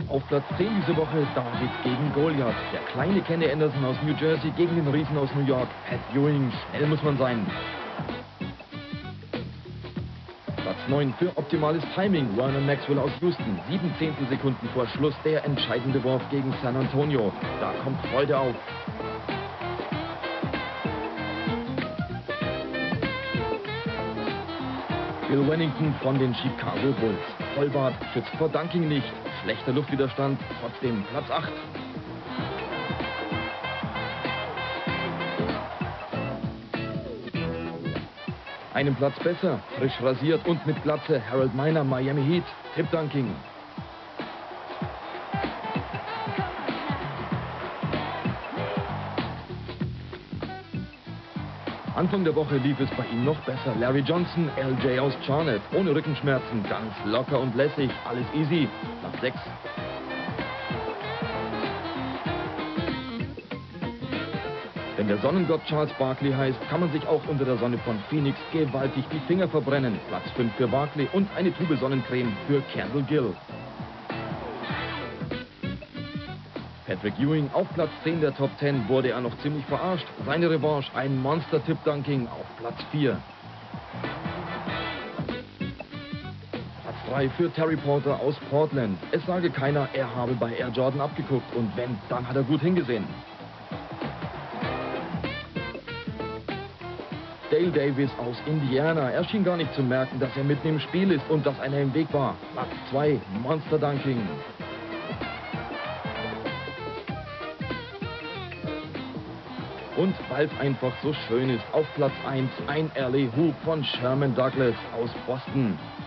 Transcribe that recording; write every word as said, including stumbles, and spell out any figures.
Auf Platz zehn diese Woche David gegen Goliath. Der kleine Kenny Anderson aus New Jersey gegen den Riesen aus New York, Pat Ewing. Schnell muss man sein. Platz neun für optimales Timing. Vernon Maxwell aus Houston. Sieben Zehntelsekunden vor Schluss der entscheidende Wurf gegen San Antonio. Da kommt Freude auf. Bill Wennington von den Chicago Bulls. Vollbart schützt vor Dunking nicht. Schlechter Luftwiderstand, trotzdem Platz acht. Einen Platz besser, frisch rasiert und mit Glatze Harold Miner, Miami Heat, Tip-Dunking. Anfang der Woche lief es bei ihm noch besser. Larry Johnson, L J aus Charlotte, ohne Rückenschmerzen, ganz locker und lässig, alles easy. Platz sechs. Wenn der Sonnengott Charles Barkley heißt, kann man sich auch unter der Sonne von Phoenix gewaltig die Finger verbrennen. Platz fünf für Barkley und eine Tube Sonnencreme für Kendall Gill. Patrick Ewing auf Platz zehn der Top zehn wurde er noch ziemlich verarscht. Seine Revanche, ein Monster-Tip-Dunking auf Platz vier. Platz drei für Terry Porter aus Portland. Es sage keiner, er habe bei Air Jordan abgeguckt und wenn, dann hat er gut hingesehen. Dale Davis aus Indiana. Er schien gar nicht zu merken, dass er mitten im Spiel ist und dass einer im Weg war. Platz zwei, Monster-Dunking. Und weil es einfach so schön ist, auf Platz eins ein Alley Hoop von Sherman Douglas aus Boston.